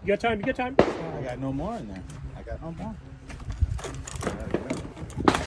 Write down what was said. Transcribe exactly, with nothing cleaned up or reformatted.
You got time? You got time? I got no more in there. I got no more.